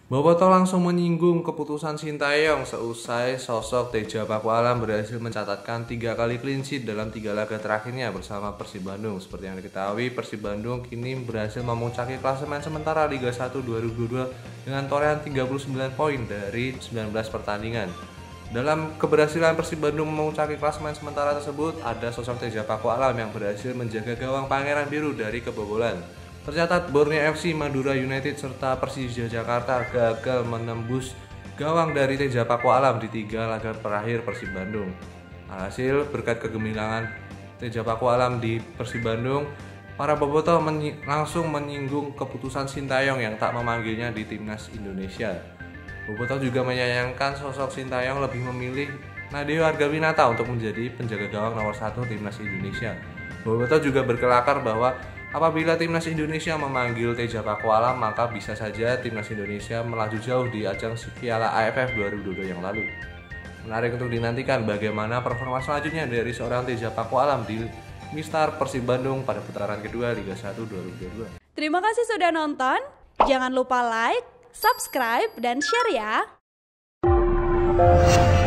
Bobotoh langsung menyinggung keputusan Sintayong seusai sosok Teja Pakualam berhasil mencatatkan 3 kali clean sheet dalam 3 laga terakhirnya bersama Persib Bandung. Seperti yang diketahui, Persib Bandung kini berhasil memuncaki klasemen sementara Liga 1 2022 dengan torehan 39 poin dari 19 pertandingan. Dalam keberhasilan Persib Bandung memuncaki klasemen sementara tersebut, ada sosok Teja Pakualam yang berhasil menjaga gawang Pangeran Biru dari kebobolan. Tercatat Borneo FC, Madura United, serta Persija Jakarta gagal menembus gawang dari Teja Pakualam di 3 laga terakhir Persib Bandung. Alhasil, berkat kegemilangan Teja Pakualam di Persib Bandung, para bobotoh langsung menyinggung keputusan Sintayong yang tak memanggilnya di timnas Indonesia. Bobotoh juga menyayangkan sosok Sintayong lebih memilih Nadeo Argawinata untuk menjadi penjaga gawang nomor 1 timnas Indonesia. Bobotoh juga berkelakar bahwa apabila timnas Indonesia memanggil Teja Pakualam, maka bisa saja timnas Indonesia melaju jauh di ajang Piala AFF 2022 yang lalu. Menarik untuk dinantikan bagaimana performa selanjutnya dari seorang Teja Pakualam di Mistar Persib Bandung pada putaran kedua Liga 1 2022. Terima kasih sudah nonton. Jangan lupa like, subscribe, dan share ya.